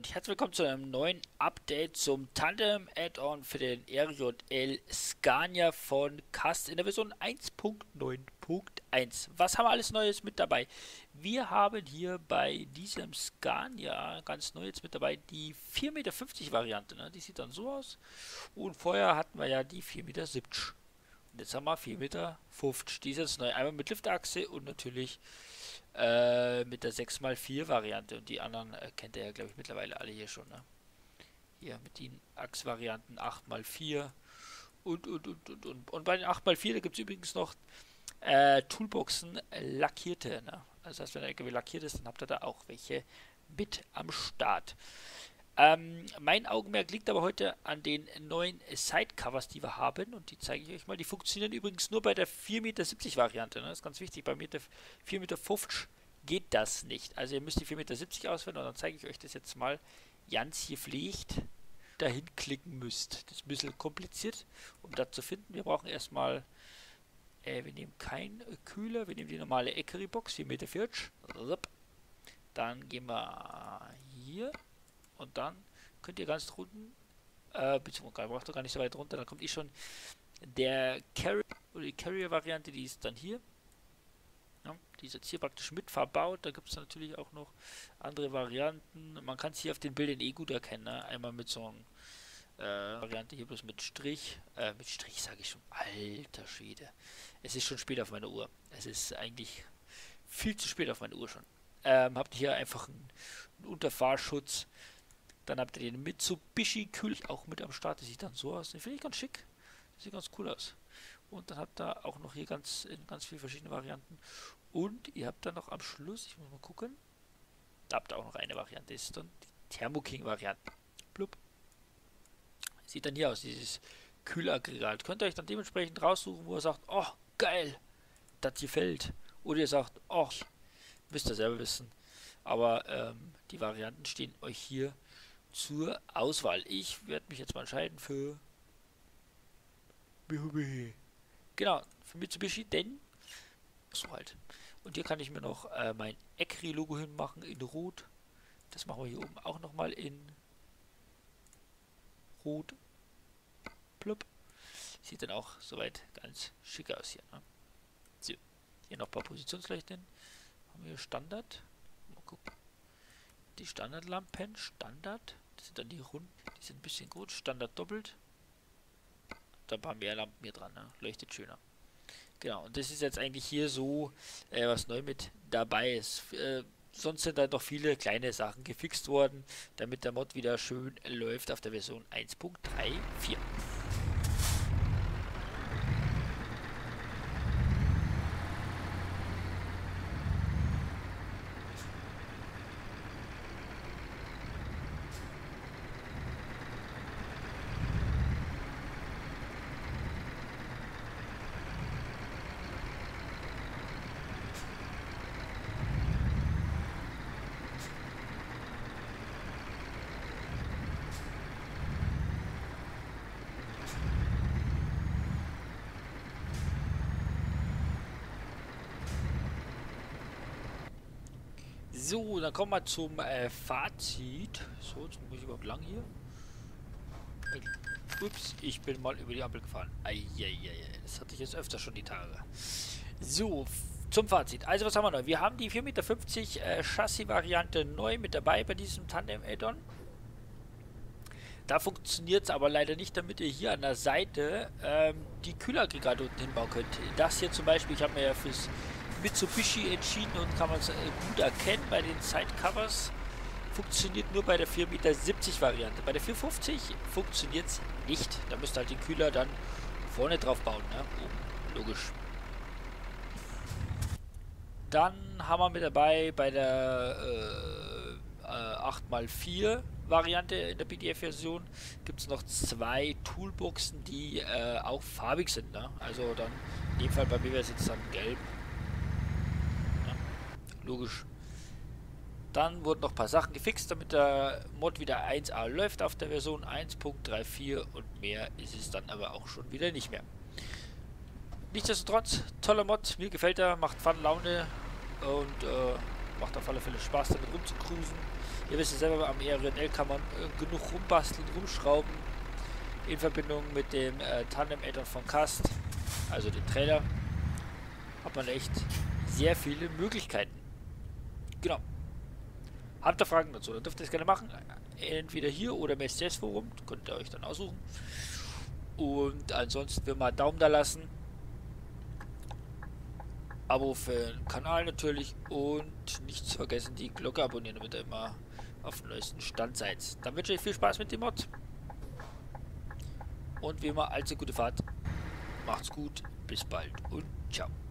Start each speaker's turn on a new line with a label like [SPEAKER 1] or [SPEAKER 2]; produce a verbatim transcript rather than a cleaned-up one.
[SPEAKER 1] herzlich willkommen zu einem neuen Update zum Tandem-Add-on für den R J L Scania von Cast in der Version eins Punkt neun Punkt eins. Was haben wir alles Neues mit dabei? Wir haben hier bei diesem Scania ganz neu jetzt mit dabei die vier Meter fünfzig Variante. Ne? Die sieht dann so aus. Und vorher hatten wir ja die vier Meter siebzig. Und jetzt haben wir vier Meter fünfzig. Die ist jetzt neu. Einmal mit Liftachse und natürlich Äh, mit der sechs mal vier Variante. Und die anderen äh, kennt ihr ja, glaube ich, mittlerweile alle hier schon. Ne? Hier mit den Achsvarianten acht mal vier und, und, und, und, und. Und bei den acht mal vier, da gibt es übrigens noch äh, Toolboxen lackierte. Ne? Also, das heißt, wenn der L K W lackiert ist, dann habt ihr da auch welche mit am Start. Ähm, mein Augenmerk liegt aber heute an den neuen Sidecovers, die wir haben, und die zeige ich euch mal. Die funktionieren übrigens nur bei der vier Meter siebzig Variante, ne? Das ist ganz wichtig, bei vier Meter fünfzig geht das nicht. Also ihr müsst die vier Meter siebzig auswählen und dann zeige ich euch das jetzt mal ganz gepflegt dahin klicken müsst. Das ist ein bisschen kompliziert, um das zu finden. Wir brauchen erstmal, äh, wir nehmen keinen Kühler, wir nehmen die normale Ekery-Box, vier Meter vierzig. Dann gehen wir hier. Und dann könnt ihr ganz drunten, äh, beziehungsweise braucht ihr gar nicht so weit runter, dann kommt eh schon der Carrier oder die Carrier-Variante, die ist dann hier. Ja, die ist jetzt hier praktisch mit verbaut. Da gibt es natürlich auch noch andere Varianten. Man kann es hier auf den Bildern eh gut erkennen. Ne? Einmal mit so einer äh, Variante hier bloß mit Strich. Äh, mit Strich sage ich schon. Alter Schwede. Es ist schon spät auf meiner Uhr. Es ist eigentlich viel zu spät auf meiner Uhr schon. Ähm, habt ihr hier einfach einen, einen Unterfahrschutz. Dann habt ihr den Mitsubishi Kühl auch mit am Start. Das sieht dann so aus. Den finde ich ganz schick. Das sieht ganz cool aus. Und dann habt ihr auch noch hier ganz in ganz vielen verschiedenen Varianten. Und ihr habt dann noch am Schluss, ich muss mal gucken, da habt ihr auch noch eine Variante. Das ist dann die Thermo King Variante. Blub. Sieht dann hier aus, dieses Kühlaggregat. Könnt ihr euch dann dementsprechend raussuchen, wo ihr sagt, oh, geil, das gefällt. Oder ihr sagt, oh, müsst ihr selber wissen. Aber ähm, die Varianten stehen euch hier zur Auswahl. Ich werde mich jetzt mal entscheiden für Mitsubishi. Genau, für Mitsubishi, denn so halt. Und hier kann ich mir noch äh, mein Ekery-Logo hinmachen in Rot. Das machen wir hier oben auch nochmal in Rot. Plupp. Sieht dann auch soweit ganz schick aus hier. Ne? So, hier noch ein paar Positionsleuchten. Haben wir hier Standard. Mal gucken. Die Standardlampen, Standard. Das sind dann die runden, die sind ein bisschen gut. Standard doppelt. Da ein paar mehr Lampen hier dran, ne? Leuchtet schöner. Genau, und das ist jetzt eigentlich hier so, äh, was neu mit dabei ist. Äh, sonst sind da noch viele kleine Sachen gefixt worden, damit der Mod wieder schön läuft auf der Version eins Punkt drei Punkt vier. So, dann kommen wir zum äh, Fazit. So, jetzt muss ich überhaupt lang hier. Ups, ich bin mal über die Ampel gefahren. Eieiei, das hatte ich jetzt öfter schon die Tage. So, zum Fazit. Also, was haben wir neu? Wir haben die vier Meter fünfzig äh, Chassis-Variante neu mit dabei bei diesem Tandem-Add-on. Da funktioniert es aber leider nicht, damit ihr hier an der Seite ähm, die Kühlaggregate unten hinbauen könnt. Das hier zum Beispiel, ich habe mir ja fürs Mitsubishi entschieden und kann man es äh, gut erkennen bei den Sidecovers. Funktioniert nur bei der vier Meter siebzig Variante. Bei der vier Meter fünfzig funktioniert es nicht. Da müsst ihr halt den Kühler dann vorne drauf bauen. Ne? Oh, logisch. Dann haben wir mit dabei bei der äh, äh, acht mal vier Variante in der P D F-Version gibt es noch zwei Toolboxen, die äh, auch farbig sind. Ne? Also dann in dem Fall bei mir wäre es jetzt dann gelb. Logisch. Dann wurden noch ein paar Sachen gefixt, damit der Mod wieder eins A läuft auf der Version eins Punkt drei Punkt vier und mehr ist es dann aber auch schon wieder nicht mehr. Nichtsdestotrotz, toller Mod, mir gefällt er, macht Fun, Laune und äh, macht auf alle Fälle Spaß damit rumzucruisen. Ihr wisst ja selber, am E R J L kann man äh, genug rumbasteln, rumschrauben. In Verbindung mit dem äh, Tandem-Add-on von Cast, also den Trailer, hat man echt sehr viele Möglichkeiten. Genau. Habt ihr Fragen dazu, dann dürft ihr es gerne machen. Entweder hier oder im S C S-Forum. Könnt ihr euch dann aussuchen. Und ansonsten will mal Daumen da lassen. Abo für den Kanal natürlich. Und nicht zu vergessen, die Glocke abonnieren, damit ihr immer auf dem neuesten Stand seid. Dann wünsche ich euch viel Spaß mit dem Mod. Und wie immer, allzu gute Fahrt. Macht's gut. Bis bald und ciao.